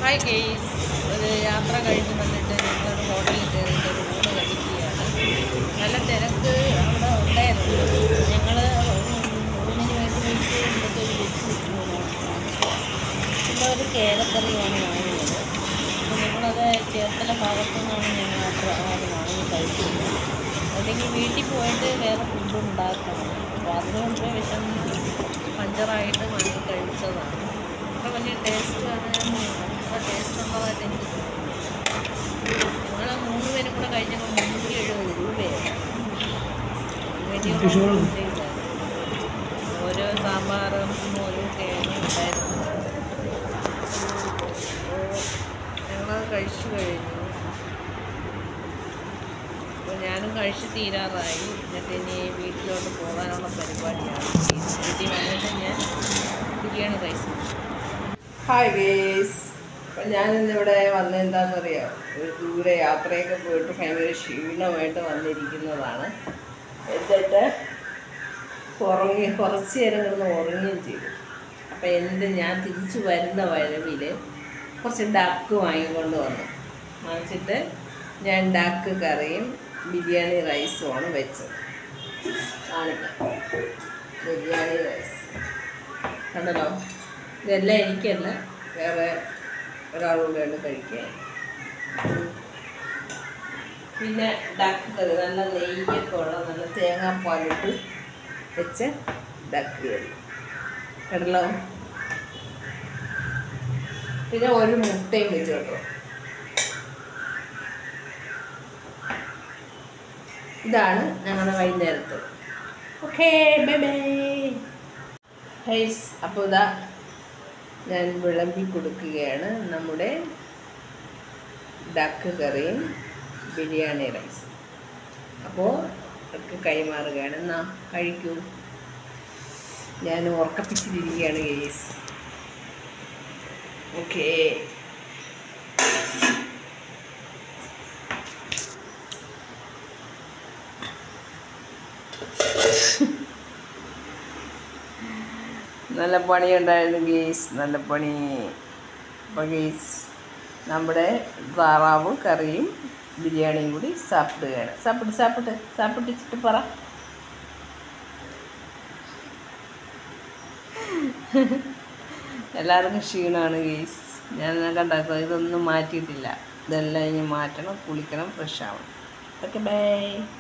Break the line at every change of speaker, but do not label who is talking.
Hi guys, ഒരു യാത്ര കഴിഞ്ഞ് വന്നിട്ട് ഞങ്ങളൊരു ഹോട്ടലിൽ കയറിയിട്ട് ഒരു ഊണ് കഴിക്കുകയാണ്. നല്ല തിരക്ക് അവിടെ ഉണ്ടായിരുന്നു. ഞങ്ങൾ ഊണിന് വേണ്ടി വെയിറ്റ് ചെയ്യുമ്പോഴത്തെ ഒരു പിന്നെ ഒരു കേരക്കറിയാണ് വാങ്ങിയത്. അപ്പോൾ ഞങ്ങളത് ചേർത്തല ഭാഗത്തു നിന്നാണ് ഞങ്ങൾ അത് വാങ്ങി കഴിച്ചത്. അല്ലെങ്കിൽ വീട്ടിൽ പോയിട്ട് വേറെ ഫുഡ് ഉണ്ടാക്കണം. അപ്പോൾ അതുകൊണ്ട് വിശന്ന് പഞ്ചറായിട്ട് വാങ്ങി കഴിച്ചതാണ്. അത്ര വലിയ ടേസ്റ്റ് അത്ര ടേസ്റ്റ് ഉള്ളതായിട്ട് എനിക്ക് തോന്നുന്നു. ഞങ്ങൾ 3 പേരും കൂടെ കഴിഞ്ഞപ്പോൾ 370 രൂപയാണ്. വലിയ ഓരോ സാമ്പാറും ഓരോ തേങ്ങ ഉണ്ടായിരുന്നു. ഞങ്ങളത് കഴിച്ചു കഴിഞ്ഞു. അപ്പോൾ ഞാനും കഴിച്ച് തീരാറായി. എന്നിട്ട് ഇനി വീട്ടിലോട്ട് പോകാനുള്ള പരിപാടിയാണ്. വീട്ടിൽ വന്നിട്ട് ഞാൻ ബിരിയാണി റൈസ്.
ഹായ് ഗേസ്, അപ്പം ഞാനിന്നിവിടെ വന്നെന്താണെന്നറിയാം, ഒരു ദൂരെ യാത്രയൊക്കെ പോയിട്ട് ഭയങ്കര ക്ഷീണമായിട്ട് വന്നിരിക്കുന്നതാണ്. എന്നിട്ട് കുറച്ച് നേരം കിടന്ന് ഉറങ്ങുകയും ചെയ്തു. അപ്പം ഞാൻ തിരിച്ചു വരുന്ന വരവിൽ കുറച്ച് ഡക്ക് വാങ്ങിക്കൊണ്ട് വാങ്ങിച്ചിട്ട് ഞാൻ ഡക്ക് കറിയും ബിരിയാണി റൈസുമാണ് വെച്ചത്. കാണിക്കാം, ബിരിയാണി റൈസ് കണ്ടല്ലോ. ഇതെല്ലാം എനിക്കല്ല, വേറെ ഒരാളുകൂടെ ഉണ്ട് കഴിക്കാൻ. പിന്നെ ഡക്ക് കറി, നല്ല നെയ്യൊക്കെ ഉള്ള നല്ല തേങ്ങാപ്പാലിട്ട് വെച്ച ഡക്ക് കറി കണ്ടല്ലോ. പിന്നെ ഒരു മുട്ടയും വെച്ച് കേട്ടോ. ഇതാണ് ഞങ്ങളുടെ വൈകുന്നേരത്ത്. Okay, bye bye guys. അപ്പോൾ ഇതാ ഞാൻ വിളമ്പി കൊടുക്കുകയാണ് നമ്മുടെ ഡക്ക് കറിയും ബിരിയാണി റൈസ്. അപ്പോൾ ഒക്കെ കൈമാറുകയാണ്. എന്നാ കഴിക്കൂ. ഞാൻ ഉറക്കപ്പിച്ചിരിക്കുകയാണ് ഗൈസ്. ഓക്കേ. നല്ല പണിയുണ്ടായിരുന്നു ഗേസ്, നല്ല പണി. അപ്പോൾ ഗേസ്, നമ്മുടെ താറാവ് കറിയും ബിരിയാണിയും കൂടി സാപ്പിടുകയാണ്. സാപ്പിട്ടിട്ട് പറ. എല്ലാവർക്കും ക്ഷീണമാണ് ഗേസ്. ഞാൻ കണ്ടാക്കുക, ഇതൊന്നും മാറ്റിയിട്ടില്ല. ഇതെല്ലാം ഇനി മാറ്റണം, കുളിക്കണം, ഫ്രഷ് ആവണം. Okay, by.